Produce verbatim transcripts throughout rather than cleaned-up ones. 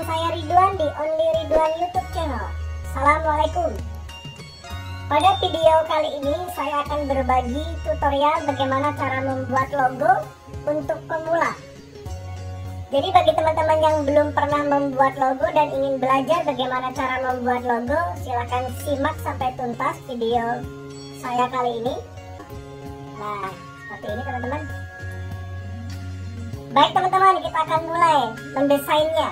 saya Ridwan di Only Ridwan YouTube channel. Assalamualaikum. Pada video kali ini saya akan berbagi tutorial bagaimana cara membuat logo untuk pemula. Jadi bagi teman-teman yang belum pernah membuat logo dan ingin belajar bagaimana cara membuat logo, silahkan simak sampai tuntas video saya kali ini. Nah, seperti ini teman-teman. Baik teman-teman, kita akan mulai mendesainnya.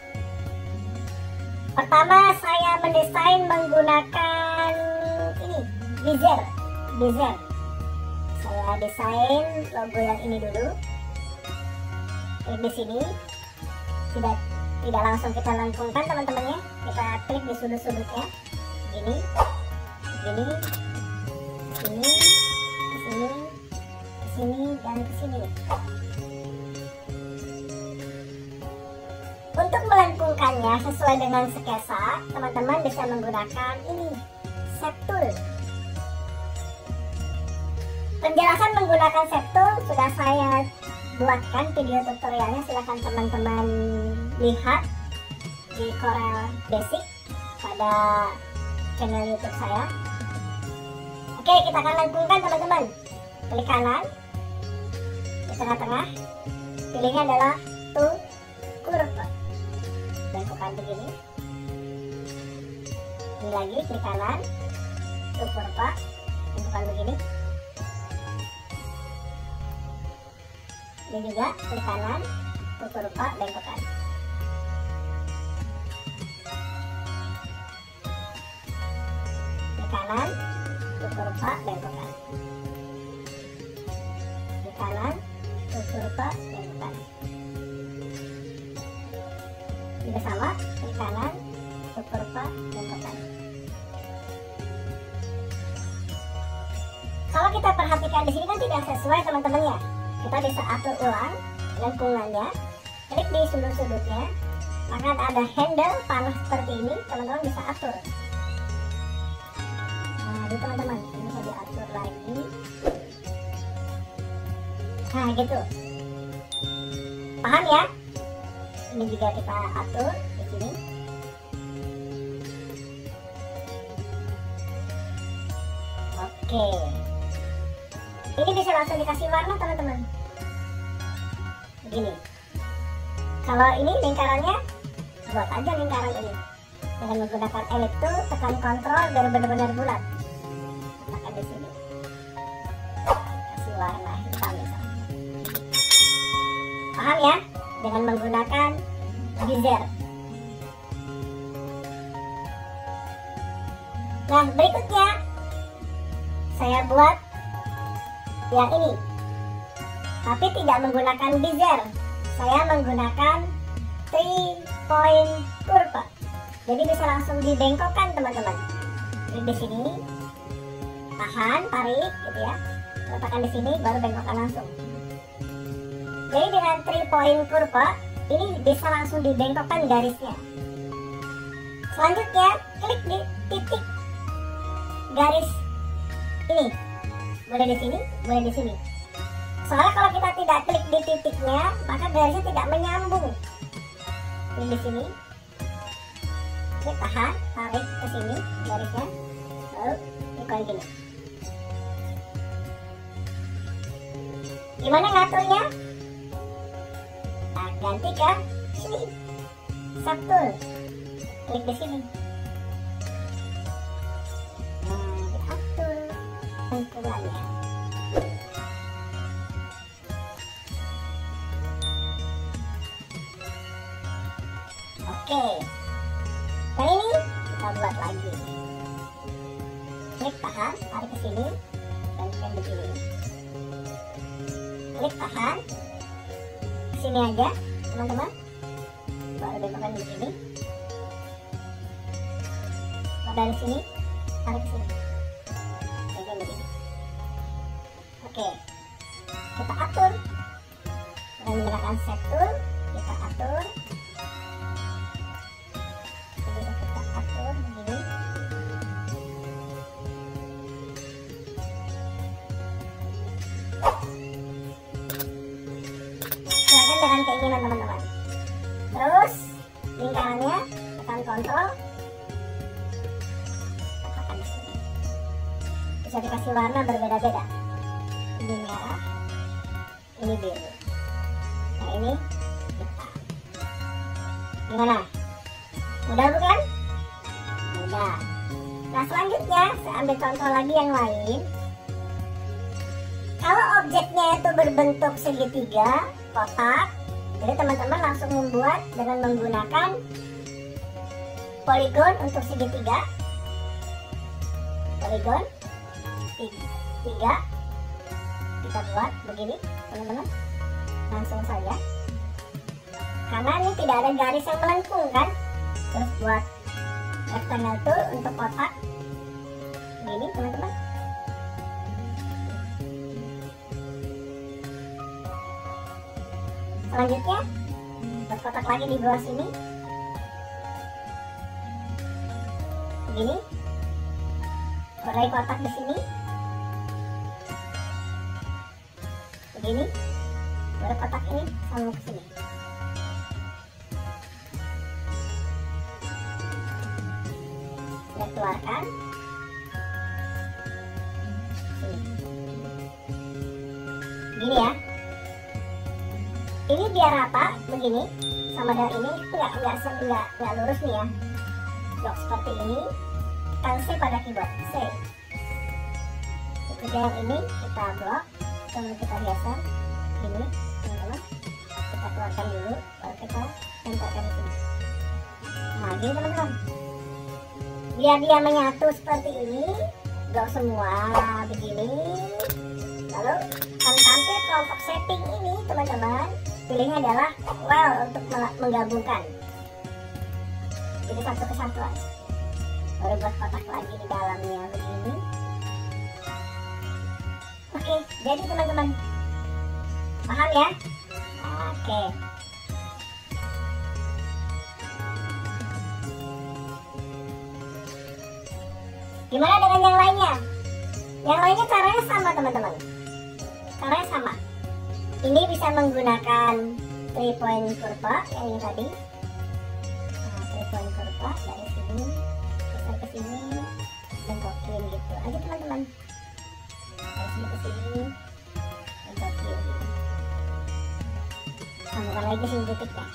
Pertama saya mendesain menggunakan ini, Bezier. Bezier. Saya desain logo yang ini dulu. Klik di sini. Tidak tidak langsung kita lengkungkan teman-temannya. Kita klik di sudut-sudutnya. Gini. Gini. Sini. Ke sini. Ke sini dan ke sini. Untuk melengkungkannya sesuai dengan sketsa, teman-teman bisa menggunakan ini, shape tool. Penjelasan menggunakan shape tool sudah saya buatkan video tutorialnya, silahkan teman-teman lihat di Corel Basic pada channel YouTube saya. Oke, kita akan lengkungkan teman-teman. Klik kanan di tengah-tengah, pilihnya adalah tool curve. Lengkungkan begini. Ini lagi klik kanan, tool curve, lengkungkan begini. Ini juga klik kanan, tool curve, lengkungkan. Klik kanan, tool curve, lengkungkan. Klik kanan, tool curve, lengkungkan. Juga sama, klik kanan, tool curve, lengkungkan. Kalau kita perhatikan di sini kan tidak sesuai teman-temannya. Kita bisa atur ulang lengkungannya, klik di sudut-sudutnya, maka ada handle panah seperti ini, teman-teman bisa atur. Nah, ini teman-teman, ini bisa diatur lagi. Nah, gitu. Paham ya? Ini juga kita atur di sini. Oke. Ini bisa langsung dikasih warna teman-teman. Begini. Kalau ini lingkarannya, buat aja lingkaran ini dengan menggunakan elip tool, tekan kontrol biar benar-benar bulat. Tekan di sini. Kasih warna hitam misalnya. Paham ya? Dengan menggunakan Bezier. Nah, berikutnya saya buat yang ini, tapi tidak menggunakan Bezier. Saya menggunakan three point curve. Jadi bisa langsung dibengkokkan teman-teman. Klik di sini, tahan, tarik, gitu ya. Letakkan di sini, baru bengkokkan langsung. Jadi dengan three point curve ini bisa langsung dibengkokkan garisnya. Selanjutnya klik di titik garis ini. Boleh di sini, boleh di sini. Soalnya kalau kita tidak klik di titiknya, maka garisnya tidak menyambung. Klik di sini. Klik tahan, tarik ke sini garisnya. Lalu klik gini. Gimana ngaturnya? Ganti ke sini, shape tool, klik di sini. Nah, diatur lengkungannya. Oke, nah ini kita buat lagi. Klik tahan, tarik ke sini, dan klik begini. Klik tahan, sini aja teman-teman, baru bengkokkan di sini, dari sini tarik ke sini, kayak begini. Oke, kita atur dengan menggunakan shape tool, kita atur, jadi kita atur begini. Silakan dengan keinginan teman-teman. Terus lingkaran bisa dikasih warna berbeda-beda. Ini merah, ini biru, nah ini hitam. Gimana? Mudah bukan? Mudah. Nah selanjutnya saya ambil contoh lagi yang lain. Kalau objeknya itu berbentuk segitiga, kotak, jadi teman-teman langsung membuat dengan menggunakan poligon untuk segitiga. Poligon tiga, kita buat begini teman-teman, langsung saja. Karena ini tidak ada garis yang melengkung kan. Terus buat rectangle tool untuk kotak, begini teman-teman. Selanjutnya buat kotak lagi di bawah sini, begini. Kodai kotak di sini, begini. Baru kotak ini sambung ke sini. Sudah keluarkan. Sini. Gini ya. Ini biar rata begini sama dengan ini, enggak enggak enggak enggak lurus nih ya. Blok seperti ini. Tekan C pada keyboard, C. Kemudian yang ini kita blok, kemudian kita geser ini teman-teman. Kita keluarkan dulu, baru kita tempelkan di sini. Nah gini teman-teman. Biar dia menyatu seperti ini, blok semua begini. Lalu akan tampil kelompok setting ini teman-teman. Pilihnya adalah well untuk menggabungkan. Jadi satu kesatuan. Baru buat kotak lagi di dalamnya begini. Oke, jadi teman-teman paham ya? Oke. Gimana dengan yang lainnya? Yang lainnya caranya sama teman-teman. Caranya sama. Ini bisa menggunakan three point kurva yang ini tadi. Nah, three point kurva dari sini ke sini bentokin gitu aja teman-teman. Dari sini ke sini bentokin. Sambungkan lagi sini titiknya.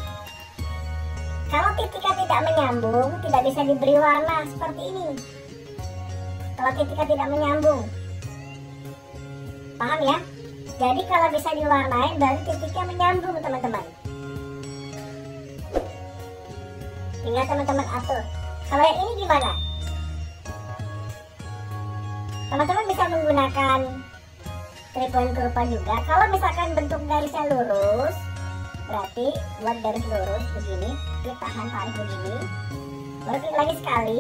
Kalau titiknya tidak menyambung, tidak bisa diberi warna seperti ini. Kalau titiknya tidak menyambung, paham ya? Jadi kalau bisa diwarnai berarti titiknya menyambung teman-teman. Tinggal teman-teman atur. Kalau yang ini gimana? Teman-teman bisa menggunakan three point kurva juga. Kalau misalkan bentuk garisnya lurus, berarti buat garis lurus begini, klik tahan tarik begini, baru klik lagi sekali.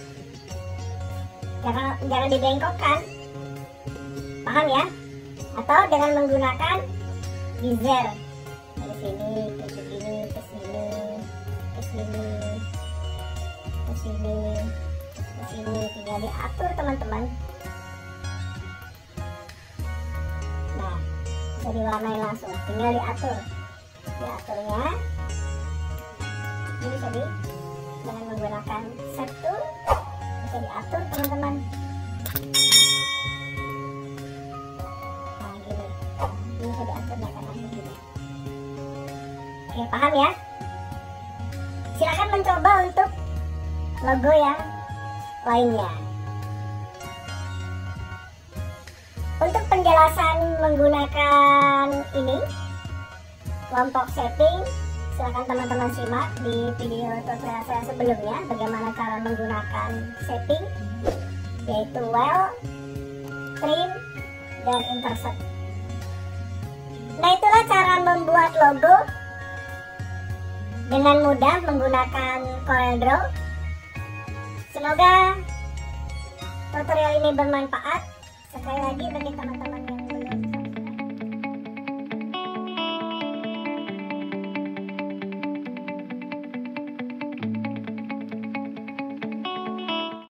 Jangan jangan dibengkokkan, paham ya? Atau dengan menggunakan bezier dari sini ke sini ke sini ke sini ke sini ke sini, tinggal diatur teman-teman. Nah, bisa diwarnai langsung, tinggal diatur, diaturnya. Ini bisa di dengan menggunakan set tool, bisa diatur teman-teman. Nah gini, ini bisa diatur dengan begini. Oke, paham ya? Silahkan mencoba untuk logo yang lainnya. Untuk penjelasan menggunakan ini kelompok setting, silahkan teman-teman simak di video tutorial saya sebelumnya bagaimana cara menggunakan setting, yaitu well, trim, dan intersect. Nah itulah cara membuat logo dengan mudah menggunakan CorelDRAW. Semoga tutorial ini bermanfaat. Sekali lagi bagi teman-teman